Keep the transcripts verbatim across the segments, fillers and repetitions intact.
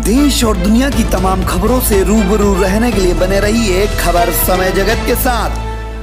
देश और दुनिया की तमाम खबरों से रूबरू रहने के लिए बने रहिए खबर समय जगत के साथ।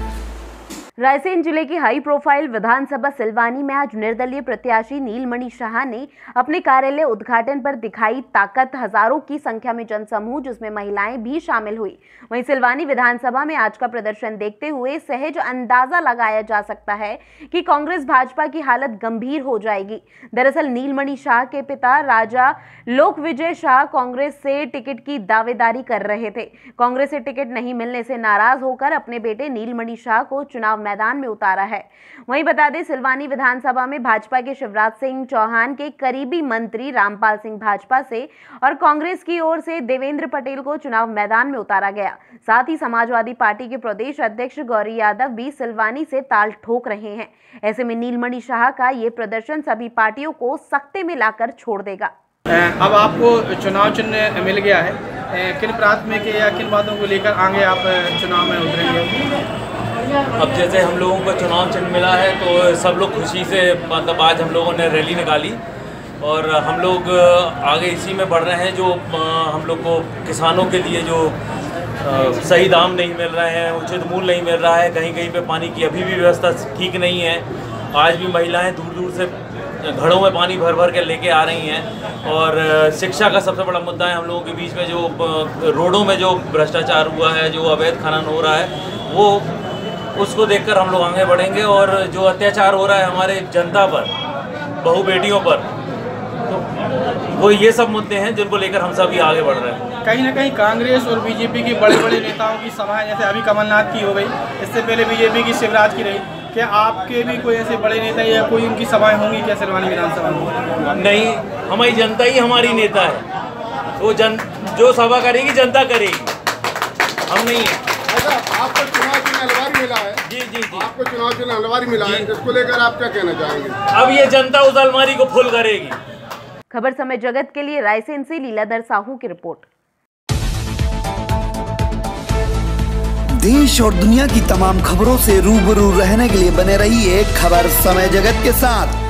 रायसेन जिले की हाई प्रोफाइल विधानसभा सिलवानी में आज निर्दलीय प्रत्याशी नीलमणि शाह ने अपने कार्यालय उद्घाटन पर दिखाई ताकत। हजारों की संख्या में जनसमूह जिसमें महिलाएं भी शामिल हुई। वहीं सिलवानी विधानसभा में आज का प्रदर्शन देखते हुए सहज अंदाजा लगाया जा सकता है कि कांग्रेस भाजपा की हालत गंभीर हो जाएगी। दरअसल नीलमणि शाह के पिता राजा लोकविजय शाह कांग्रेस से टिकट की दावेदारी कर रहे थे। कांग्रेस से टिकट नहीं मिलने से नाराज होकर अपने बेटे नीलमणि शाह को चुनाव मैदान में उतारा है। वहीं बता दें, सिलवानी विधानसभा में भाजपा के शिवराज सिंह चौहान के करीबी मंत्री रामपाल सिंह भाजपा से और कांग्रेस की ओर से देवेंद्र पटेल को चुनाव मैदान में उतारा गया। साथ ही समाजवादी पार्टी के प्रदेश अध्यक्ष गौरी यादव भी सिलवानी से ताल ठोक रहे हैं। ऐसे में नीलमणि शाह का ये प्रदर्शन सभी पार्टियों को सख्ते में लाकर छोड़ देगा। अब आपको चुनाव चिन्ह मिल गया है, किन प्राथमिक या किन बातों को लेकर आगे आप चुनाव में उतरेंगे? अब जैसे हम लोगों को चुनाव चिन्ह मिला है तो सब लोग खुशी से, मतलब आज हम लोगों ने रैली निकाली और हम लोग आगे इसी में बढ़ रहे हैं। जो हम लोग को किसानों के लिए जो सही दाम नहीं मिल रहे हैं, उचित मूल्य नहीं मिल रहा है, कहीं कहीं पे पानी की अभी भी व्यवस्था ठीक नहीं है। आज भी महिलाएं दूर दूर से घड़ों में पानी भर भर के लेके आ रही हैं। और शिक्षा का सबसे बड़ा मुद्दा है हम लोगों के बीच में, जो रोडों में जो भ्रष्टाचार हुआ है, जो अवैध खनन हो रहा है, वो उसको देखकर हम लोग आगे बढ़ेंगे। और जो अत्याचार हो रहा है हमारे जनता पर, बहू बेटियों पर, तो वो ये सब मुद्दे हैं जिनको लेकर हम सभी आगे बढ़ रहे हैं। कहीं ना कहीं कांग्रेस और बीजेपी की बड़े बड़े नेताओं की सभाएं, जैसे अभी कमलनाथ की हो गई, इससे पहले बीजेपी की शिवराज की रही, क्या आपके भी कोई ऐसे बड़े नेता या कोई उनकी सभाएं होंगी क्या सिलवानी विधानसभा में? नहीं, हमारी जनता ही हमारी नेता है। वो जन जो सभा करेगी जनता करेगी, हम नहीं है। आपको चुनाव चिन्ह अलवारी मिला है। जी जी जी आपको चुनाव चिन्ह अलवारी मिला है, इसको लेकर आप क्या कहना चाहेंगे? अब ये जनता उस अलमारी को फुल करेगी। खबर समय जगत के लिए रायसेन से लीलाधर साहू की रिपोर्ट। देश और दुनिया की तमाम खबरों से रूबरू रहने के लिए बने रहिए खबर समय जगत के साथ।